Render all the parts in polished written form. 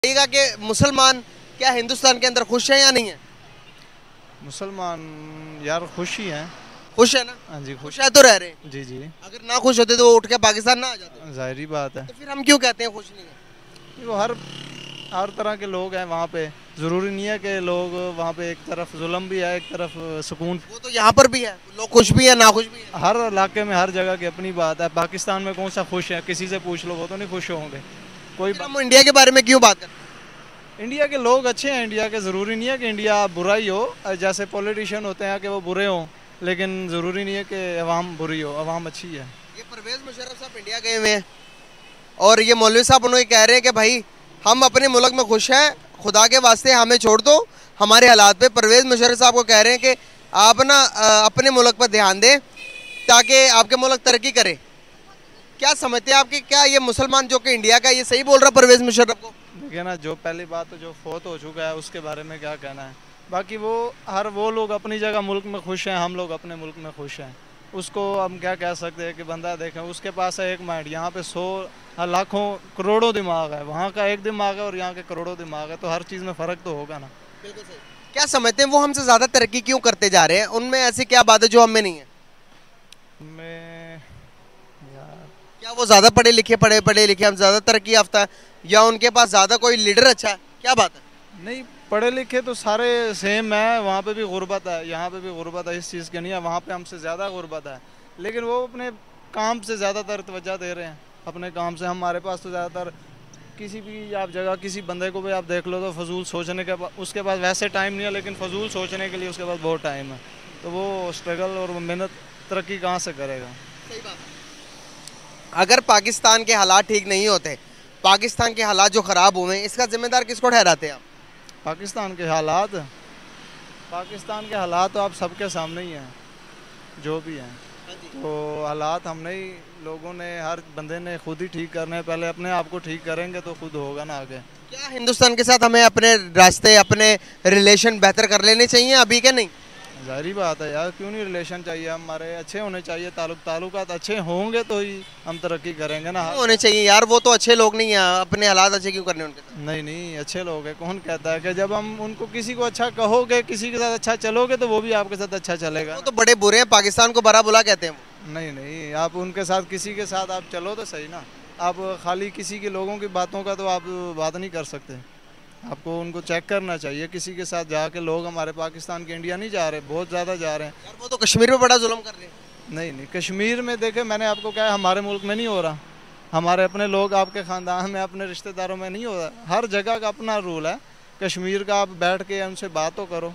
कहिएगा कि मुसलमान क्या हिंदुस्तान के अंदर खुश हैं या नहीं है? मुसलमान यार खुश ही हैं। खुश है ना? हाँ जी, खुश है तो रह रहे हैं। जी जी, अगर ना खुश होते तो वो उठ के पाकिस्तान ना आ जाते। जाहिर बात है। तो फिर हम क्यों कहते हैं खुश नहीं है? वो हर तरह के लोग हैं वहाँ पे। ज़रूरी नहीं है कि लोग वहाँ पे एक तरफ जुल्म भी है, एक तरफ सुकून। वो तो यहाँ पर भी है, लोग खुश भी है ना खुश भी है। हर इलाके में हर जगह की अपनी बात है। पाकिस्तान में कौन सा खुश है, किसी से पूछ लो वो तो नहीं खुश होंगे। कोई फिर हम इंडिया के बारे में क्यों बात करते हैं? इंडिया के लोग अच्छे हैं। इंडिया के ज़रूरी नहीं है कि इंडिया बुरा ही हो। जैसे पॉलिटिशियन होते हैं कि वो बुरे हों, लेकिन ज़रूरी नहीं है कि अवाम बुरी हो, अवाम अच्छी है। ये परवेज मुशर्रफ साहब इंडिया गए हुए हैं और ये मौलवी साहब उन्होंने कह रहे हैं कि भाई हम अपने मुल्क में खुश हैं, खुदा के वास्ते हमें छोड़ दो हमारे हालात पे। परवेज मुशर्रफ साहब को कह रहे हैं कि आप ना अपने मुल्क पर ध्यान दें ताकि आपके मुल्क तरक्की करे। क्या समझते हैं आपकी, क्या ये मुसलमान जो कि इंडिया का, ये सही बोल रहा परवेज मुशर्रफ को? देखिए ना, जो पहली बात तो जो फोत हो चुका है उसके बारे में क्या कहना है। बाकी वो लोग अपनी जगह मुल्क में खुश हैं, हम लोग अपने मुल्क में खुश हैं। उसको हम क्या कह सकते हैं कि बंदा देखें उसके पास है एक माइंड, यहाँ पे 100 लाखों करोड़ों दिमाग है, वहाँ का एक दिमाग है और यहाँ के करोड़ों दिमाग है, तो हर चीज़ में फ़र्क तो होगा ना। बिल्कुल सही। क्या समझते हैं वो हमसे ज़्यादा तरक्की क्यों करते जा रहे हैं? उनमें ऐसी क्या बात है जो हम में नहीं है? मैं यार क्या वो ज़्यादा पढ़े लिखे हम ज़्यादा तरक्की याफ्ता है, या उनके पास ज़्यादा कोई लीडर अच्छा है? क्या बात है? नहीं, पढ़े लिखे तो सारे सेम है। वहाँ पे भी गुर्बत है, यहाँ पे भी गुर्बत है। इस चीज़ की नहीं है, वहाँ पे हमसे ज़्यादा गुर्बत है, लेकिन वो अपने काम से ज़्यादातर तवज्जो दे रहे हैं। अपने काम से हमारे पास तो ज़्यादातर किसी भी आप जगह किसी बंदे को भी आप देख लो तो फजूल सोचने के उसके पास वैसे टाइम नहीं है, लेकिन फजूल सोचने के लिए उसके पास बहुत टाइम है। तो वो स्ट्रगल और मेहनत तरक्की कहाँ से करेगा? सही बात। अगर पाकिस्तान के हालात ठीक नहीं होते, पाकिस्तान के हालात जो ख़राब हुए हैं, इसका जिम्मेदार किसको ठहराते हैं आप? पाकिस्तान के हालात तो आप सबके सामने ही हैं, जो भी हैं। तो हालात हमने ही लोगों ने, हर बंदे ने खुद ही ठीक करने हैं। पहले अपने आप को ठीक करेंगे तो खुद होगा ना आगे। क्या हिंदुस्तान के साथ हमें अपने रास्ते, अपने रिलेशन बेहतर कर लेने चाहिए अभी के नहीं? जाहिर बात है यार, क्यों नहीं रिलेशन चाहिए, हमारे अच्छे होने चाहिए। ताल्लुकात अच्छे होंगे तो ही हम तरक्की करेंगे ना। होने चाहिए यार, वो तो अच्छे लोग नहीं हैं, अपने हालात अच्छे क्यों करने उनके साथ? नहीं नहीं, अच्छे लोग हैं। कौन कहता है कि जब हम उनको किसी को अच्छा कहोगे, किसी के साथ अच्छा चलोगे तो वो भी आपके साथ अच्छा चलेगा। वो तो बड़े बुरे हैं, पाकिस्तान को बड़ा बुला कहते हैं वो। नहीं नहीं, आप उनके साथ किसी के साथ आप चलो तो सही ना। आप खाली किसी के लोगों की बातों का तो आप बात नहीं कर सकते। आपको उनको चेक करना चाहिए। किसी के साथ जाके लोग हमारे पाकिस्तान के इंडिया नहीं जा रहे, बहुत ज़्यादा जा रहे हैं। यार वो तो कश्मीर में बड़ा जुल्म कर रहे हैं। नहीं नहीं, कश्मीर में देखे, मैंने आपको कहा हमारे मुल्क में नहीं हो रहा। हमारे अपने लोग, आपके ख़ानदान में, अपने रिश्तेदारों में नहीं हो रहा। हर जगह का अपना रूल है। कश्मीर का आप बैठ के उनसे बात तो करो।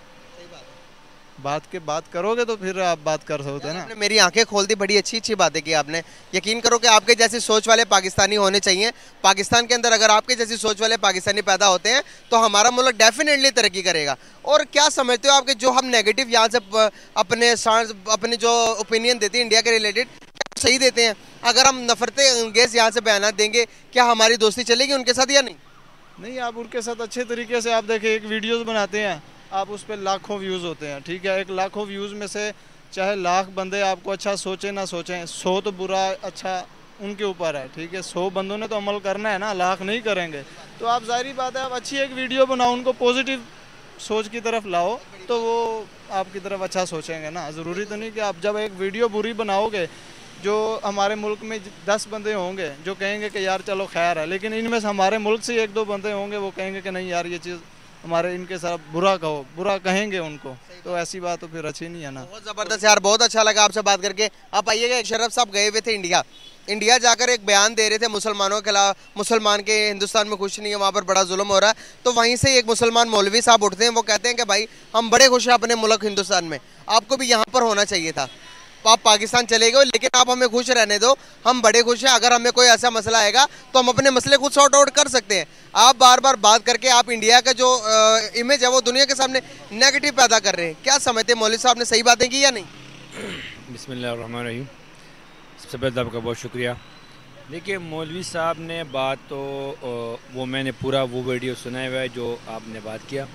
बात करोगे तो फिर आप बात कर सकते हैं ना। आपने मेरी आंखें खोल दी, बड़ी अच्छी अच्छी बातें की आपने। यकीन करो कि आपके जैसी सोच वाले पाकिस्तानी होने चाहिए। पाकिस्तान के अंदर अगर आपके जैसी सोच वाले पाकिस्तानी पैदा होते हैं तो हमारा मुल्क डेफिनेटली तरक्की करेगा। और क्या समझते हो आपके जो हम नेगेटिव यहाँ से अपने जो ओपिनियन देते हैं इंडिया के रिलेटेड, सही देते हैं? अगर हम नफरतें अंगेज यहाँ से बयान देंगे, क्या हमारी दोस्ती चलेगी उनके साथ या नहीं? नहीं, आप उनके साथ अच्छे तरीके से, आप देखें एक वीडियोस बनाते हैं आप, उस पर लाखों व्यूज़ होते हैं। ठीक है, एक लाखों व्यूज़ में से चाहे लाख बंदे आपको अच्छा सोचें ना सोचें, 100 तो बुरा अच्छा उनके ऊपर है। ठीक है, 100 बंदों ने तो अमल करना है ना, लाख नहीं करेंगे। तो आप जाहिर बात है, आप अच्छी एक वीडियो बनाओ, उनको पॉजिटिव सोच की तरफ लाओ तो वो आपकी तरफ अच्छा सोचेंगे ना। ज़रूरी तो नहीं कि आप जब एक वीडियो बुरी बनाओगे, जो हमारे मुल्क में 10 बंदे होंगे जो कहेंगे कि यार चलो खैर है, लेकिन इनमें से हमारे मुल्क से 1-2 बंदे होंगे वो कहेंगे कि नहीं यार ये चीज़ हमारे इनके साथ बुरा कहेंगे उनको, तो ऐसी बात तो फिर अच्छी नहीं है ना। बहुत ज़बरदस्त यार, बहुत अच्छा लगा आपसे बात करके। आप आइएगा, एक शरफ साहब गए हुए थे इंडिया जाकर एक बयान दे रहे थे मुसलमानों के खिलाफ, मुसलमान के हिंदुस्तान में खुश नहीं है, वहाँ पर बड़ा जुल्म हो रहा है। तो वहीं से एक मुसलमान मौलवी साहब उठते हैं, वो कहते हैं कि भाई हम बड़े खुश हैं अपने मुल्क हिंदुस्तान में, आपको भी यहाँ पर होना चाहिए था। आप पाकिस्तान चले गए लेकिन आप हमें खुश रहने दो, हम बड़े खुश हैं। अगर हमें कोई ऐसा मसला आएगा तो हम अपने मसले खुद सॉर्ट आउट कर सकते हैं। आप बार बार बात करके आप इंडिया का जो इमेज है वो दुनिया के सामने नेगेटिव पैदा कर रहे हैं। क्या समझते हैं मौलवी साहब ने सही बातें की या नहीं? बिस्मिल्लाहिर्रहमानिर्रहीम। सबसे पहले आपका बहुत शुक्रिया। देखिए, मौलवी साहब ने बात तो वो मैंने पूरा वो वीडियो सुना हुआ है जो आपने बात किया।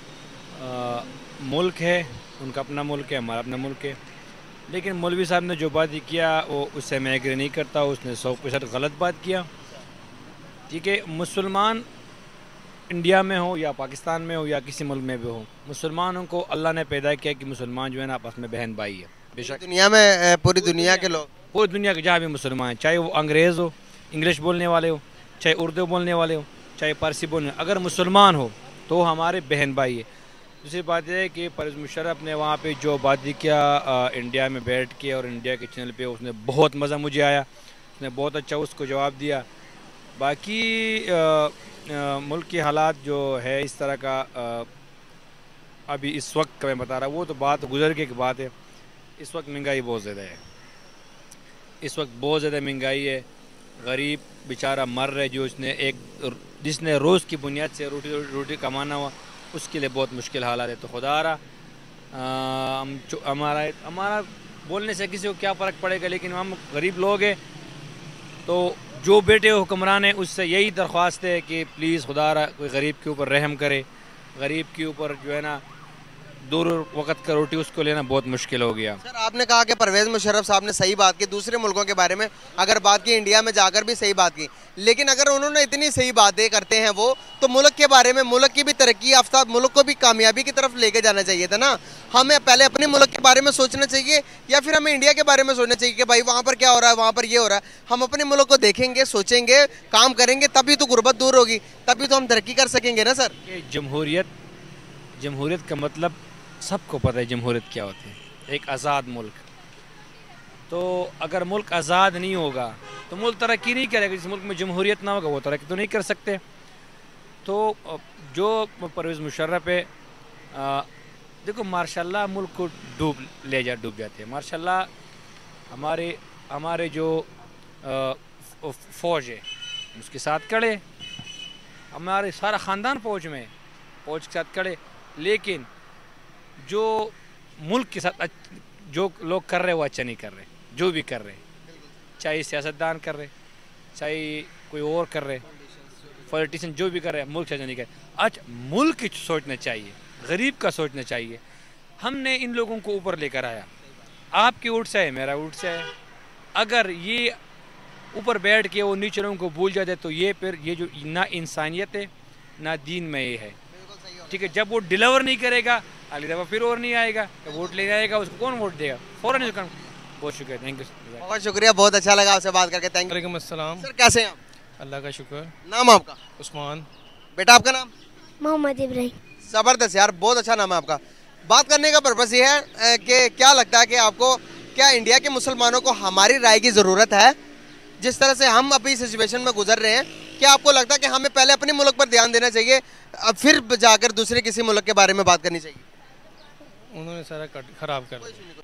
मुल्क है, उनका अपना मुल्क है, हमारा अपना मुल्क है, लेकिन मौलवी साहब ने जो बात किया वो उससे मैं एग्री नहीं करता। उसने 100% गलत बात किया। ठीक है, मुसलमान इंडिया में हो या पाकिस्तान में हो या किसी मुल्क में भी हो, मुसलमानों को अल्लाह ने पैदा किया कि मुसलमान जो है ना आपस में बहन भाई है। बेशक दुनिया में पूरी दुनिया के लोग, पूरी दुनिया के जहाँ भी मुसलमान हैं, चाहे वो अंग्रेज़ हो, इंग्लिश बोलने वाले हो, चाहे उर्दू बोलने वाले हो, चाहे पारसी बोलने, अगर मुसलमान हो तो हमारे बहन भाई है। दूसरी बात यह है कि परवेज़ मुशर्रफ ने वहाँ पे जो बात किया इंडिया में बैठ के और इंडिया के चैनल पे, उसने बहुत मज़ा मुझे आया, उसने बहुत अच्छा उसको जवाब दिया। बाकी मुल्क के हालात जो है इस तरह का अभी इस वक्त का मैं बता रहा, वो तो बात गुजर के बात है। इस वक्त महंगाई बहुत ज़्यादा है, इस वक्त बहुत ज़्यादा महंगाई है। गरीब बेचारा मर रहा है, जिसने रोज़ की बुनियाद से रोटी कमाना हुआ, उसके लिए बहुत मुश्किल हालात है। तो खुदा हमारा बोलने से किसी को क्या फ़र्क पड़ेगा, लेकिन हम गरीब लोग हैं। तो जो बेटे हुक्मरान है उससे यही दरख्वास्त है कि प्लीज़ खुदा कोई गरीब के ऊपर रहम करे। गरीब के ऊपर जो है ना दूर वक्त का रोटी उसको लेना बहुत मुश्किल हो गया। सर आपने कहा कि परवेज़ मुशर्रफ साहब ने सही बात की, दूसरे मुल्कों के बारे में अगर बात की, इंडिया में जाकर भी सही बात की, लेकिन अगर उन्होंने इतनी सही बातें करते हैं वो, तो मुल्क के बारे में, मुल्क की भी तरक्की याफ्ता मुल्क को भी कामयाबी की तरफ लेके जाना चाहिए था ना। हमें पहले अपने मुल्क के बारे में सोचना चाहिए या फिर हमें इंडिया के बारे में सोचना चाहिए कि भाई वहाँ पर क्या हो रहा है, वहाँ पर ये हो रहा है। हम अपने मुल्क को देखेंगे, सोचेंगे, काम करेंगे, तभी तो गुर्बत दूर होगी, तभी तो हम तरक्की कर सकेंगे ना सर। जमहूरियत का मतलब सबको पता है, जमहूरियत क्या होती है, एक आज़ाद मुल्क। तो अगर मुल्क आज़ाद नहीं होगा तो मुल्क तरक्की नहीं करेगा। जिस मुल्क में जमहूरियत ना होगा वो तरक्की तो नहीं कर सकते। तो जो परवेज़ मुशर्रफ है, देखो माशाल्लाह मुल्क को डूब जाते हैं। माशाल्लाह हमारे जो फ़ौज है उसके साथ खड़े, हमारे सारा ख़ानदान फ़ौज के साथ खड़े। लेकिन जो मुल्क के साथ जो लोग कर रहे हैं वो अच्छा नहीं कर रहे, जो भी कर रहे, चाहे सियासतदान कर रहे, चाहे कोई और कर रहे, पॉलिटिशियन जो भी कर रहे हैं, मुल्क से अच्छा नहीं कर रहे। आज मुल्क की सोचना चाहिए, गरीब का सोचना चाहिए। हमने इन लोगों को ऊपर लेकर आया, आपकी ऊँट से है, मेरा ऊँट से है। अगर ये ऊपर बैठ के वो नीचे लोगों को भूल जाते तो ये फिर ये जो ना इंसानियत है ना दीन में ये है, ठीक है। जब वो डिलीवर नहीं करेगा अगली दफ़ा फिर और नहीं आएगा, तो वोट ले जाएगा, उसको कौन वोट देगा, फ़ौरन उसका। बहुत शुक्रिया, थैंक यू, बहुत शुक्रिया, बहुत अच्छा लगा आपसे बात करके, थैंक यू। वालेकुम अस्सलाम सर कैसे हैं आप? अल्लाह का शुक्र। नाम आपका? उस्मान। बेटा आपका नाम? मोहम्मद इब्राहिम। ज़बरदस्त यार, बहुत अच्छा नाम है आपका। बात करने का पर्पस ये है कि क्या लगता है कि आपको, क्या इंडिया के मुसलमानों को हमारी राय की ज़रूरत है? जिस तरह से हम अभी सिचुएशन में गुजर रहे हैं, क्या आपको लगता है कि हमें पहले अपने मुल्क पर ध्यान देना चाहिए, अब फिर जाकर दूसरे किसी मुल्क के बारे में बात करनी चाहिए? उन्होंने सारा ख़राब कर दिया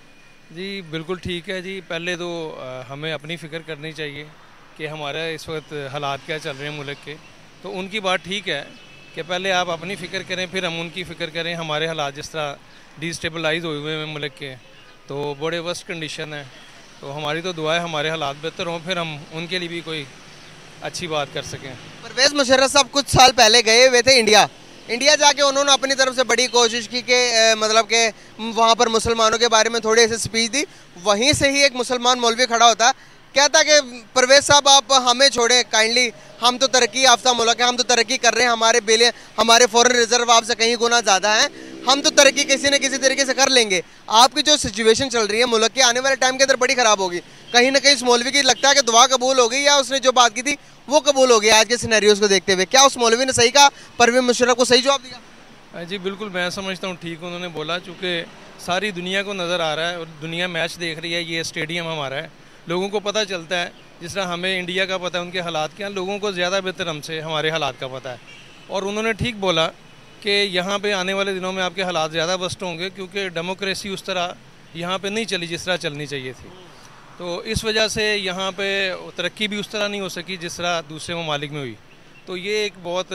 जी। बिल्कुल ठीक है जी। पहले तो हमें अपनी फ़िक्र करनी चाहिए कि हमारे इस वक्त हालात क्या चल रहे हैं मुल्क के। तो उनकी बात ठीक है कि पहले आप अपनी फ़िक्र करें, फिर हम उनकी फ़िक्र करें। हमारे हालात जिस तरह डिस्टेबलाइज हुए हैं मुल्क के, तो बड़े वर्स्ट कंडीशन है। तो हमारी तो दुआ है हमारे हालात बेहतर हों, फिर हम उनके लिए भी कोई अच्छी बात कर सकें। परवेज़ मुशर्रफ साहब कुछ साल पहले गए हुए थे इंडिया जाके उन्होंने अपनी तरफ से बड़ी कोशिश की कि मतलब कि वहाँ पर मुसलमानों के बारे में थोड़ी ऐसी स्पीच दी। वहीं से ही एक मुसलमान मौलवी खड़ा होता, कहता कि परवेज़ साहब आप हमें छोड़ें काइंडली, हम तो तरक्की याफ्ता मुल्क है, हम तो तरक्की कर रहे हैं, हमारे फॉरेन रिजर्व आपसे कहीं गुना ज़्यादा हैं, हम तो तरक्की किसी न किसी तरीके से कर लेंगे। आपकी जो सिचुएशन चल रही है मुल्क की, आने वाले टाइम के अंदर बड़ी ख़राब होगी। कहीं ना कहीं इस मौलवी की लगता है कि दुआ कबूल हो गई, या उसने जो बात की थी वो कबूल हो गई आज के सिनेरियोज़ को देखते हुए। क्या उस मौलवी ने सही कहा, परवेज़ मुशर्रफ को सही जवाब दिया? जी बिल्कुल, मैं समझता हूँ ठीक उन्होंने बोला, चूँकि सारी दुनिया को नज़र आ रहा है और दुनिया मैच देख रही है। ये स्टेडियम हमारा है, लोगों को पता चलता है। जिस तरह हमें इंडिया का पता है उनके हालात क्या, लोगों को ज़्यादा बेहतर हमसे हमारे हालात का पता है। और उन्होंने ठीक बोला कि यहाँ पे आने वाले दिनों में आपके हालात ज़्यादा वर्स्ट होंगे, क्योंकि डेमोक्रेसी उस तरह यहाँ पे नहीं चली जिस तरह चलनी चाहिए थी। तो इस वजह से यहाँ पे तरक्की भी उस तरह नहीं हो सकी जिस तरह दूसरे ममालिक में हुई। तो ये एक बहुत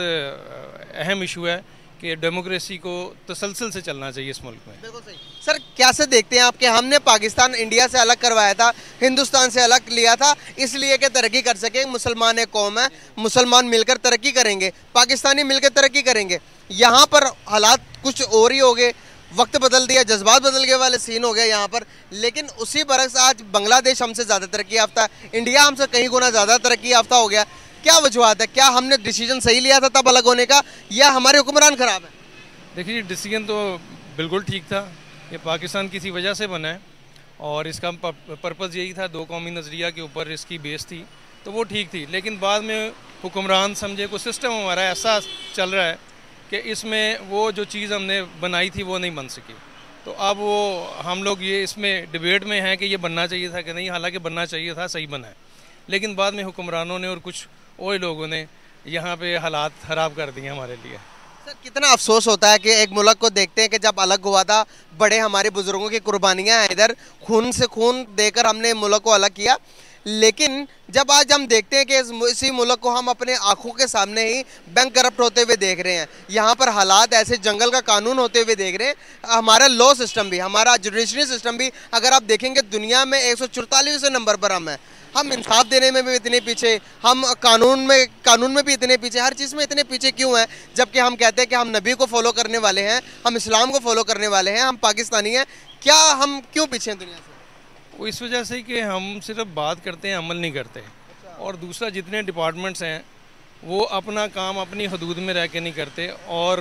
अहम इशू है कि डेमोक्रेसी को तसलसल से चलना चाहिए इस मुल्क में। बिल्कुल सही। सर कैसे देखते हैं आप कि हमने पाकिस्तान इंडिया से अलग करवाया था, हिंदुस्तान से अलग लिया था, इसलिए कि तरक्की कर सके। मुसलमान एक कौम है, मुसलमान मिलकर तरक्की करेंगे, पाकिस्तानी मिलकर तरक्की करेंगे। यहाँ पर हालात कुछ और ही हो गए, वक्त बदल दिया, जज्बात बदल गए वाले सीन हो गए यहाँ पर। लेकिन उसी बरक्स आज बांग्लादेश हमसे ज़्यादा तरक्की याफ्ता, इंडिया हमसे कहीं गुना ज़्यादा तरक्की याफ्ता हो गया। क्या वजूहत है? क्या हमने डिसीजन सही लिया था तब अलग होने का, या हमारे हुक्मरान खराब है? देखिए डिसीजन तो बिल्कुल ठीक था। ये पाकिस्तान किसी वजह से बना है और इसका पर्पज़ यही था, दो कौमी नज़रिया के ऊपर इसकी बेस थी, तो वो ठीक थी। लेकिन बाद में हुक्मरान समझे को सिस्टम हमारा ऐसा चल रहा है कि इसमें वो जो चीज़ हमने बनाई थी वो नहीं बन सकी। तो अब वो हम लोग ये इसमें डिबेट में हैं कि ये बनना चाहिए था कि नहीं, हालांकि बनना चाहिए था, सही बना है। लेकिन बाद में हुक्मरानों ने और कुछ और लोगों ने यहाँ पे हालात ख़राब कर दिए हमारे लिए। सर कितना अफसोस होता है कि एक मुल्क को देखते हैं कि जब अलग हुआ था, बड़े हमारे बुजुर्गों की कुर्बानियाँ हैं, इधर खून से खून देकर हमने मुल्क को अलग किया, लेकिन जब आज हम देखते हैं कि इसी मुल्क को हम अपने आंखों के सामने ही बैंक करप्ट होते हुए देख रहे हैं, यहाँ पर हालात ऐसे जंगल का कानून होते हुए देख रहे हैं, हमारा लॉ सिस्टम भी, हमारा जुडिशरी सिस्टम भी, अगर आप देखेंगे दुनिया में 144वें नंबर पर हम इंसाफ देने में भी इतने पीछे, हम कानून में भी इतने पीछे, हर चीज़ में इतने पीछे क्यों हैं? जबकि हम कहते हैं कि हम नबी को फॉलो करने वाले हैं, हम इस्लाम को फॉलो करने वाले हैं, हम पाकिस्तानी हैं, क्या हम क्यों पीछे हैं दुनिया से? वो इस वजह से कि हम सिर्फ बात करते हैं, अमल नहीं करते। और दूसरा, जितने डिपार्टमेंट्स हैं वो अपना काम अपनी हदूद में रह के नहीं करते और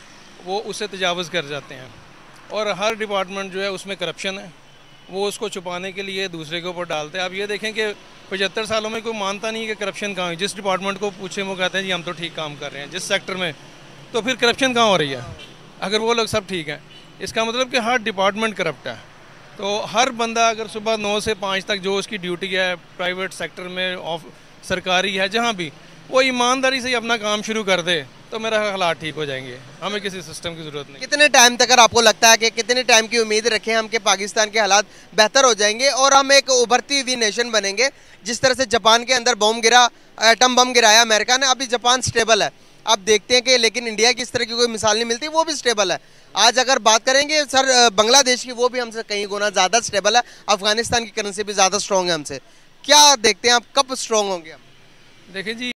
वो उससे तजावज़ कर जाते हैं। और हर डिपार्टमेंट जो है उसमें करप्शन है, वो उसको छुपाने के लिए दूसरे के ऊपर डालते हैं। आप ये देखें कि 75 सालों में कोई मानता नहीं कि करप्शन कहाँ है। जिस डिपार्टमेंट को पूछे वो कहते हैं जी हम तो ठीक काम कर रहे हैं जिस सेक्टर में, तो फिर करप्शन कहाँ हो रही है अगर वो लोग सब ठीक हैं? इसका मतलब कि हर डिपार्टमेंट करप्ट है। तो हर बंदा अगर सुबह 9 से 5 तक जो उसकी ड्यूटी है, प्राइवेट सेक्टर में, सरकारी है, जहाँ भी, वो ईमानदारी से अपना काम शुरू कर दे तो मेरा हालात ठीक हो जाएंगे। हमें किसी सिस्टम की ज़रूरत नहीं। कितने टाइम तक आपको लगता है कि कितने टाइम की उम्मीद रखें हम कि पाकिस्तान के हालात बेहतर हो जाएंगे और हम एक उभरती हुई नेशन बनेंगे? जिस तरह से जापान के अंदर बम गिरा, एटम बम गिराया अमेरिका ने, अभी जापान स्टेबल है, आप देखते हैं कि, लेकिन इंडिया की इस तरह की कोई मिसाल नहीं मिलती, वो भी स्टेबल है। आज अगर बात करेंगे सर बांग्लादेश की, वो भी हमसे कहीं गुना ज़्यादा स्टेबल है, अफगानिस्तान की करेंसी भी ज़्यादा स्ट्रॉन्ग है हमसे। क्या देखते हैं आप, कब स्ट्रॉन्ग होंगे हम? देखिए जी,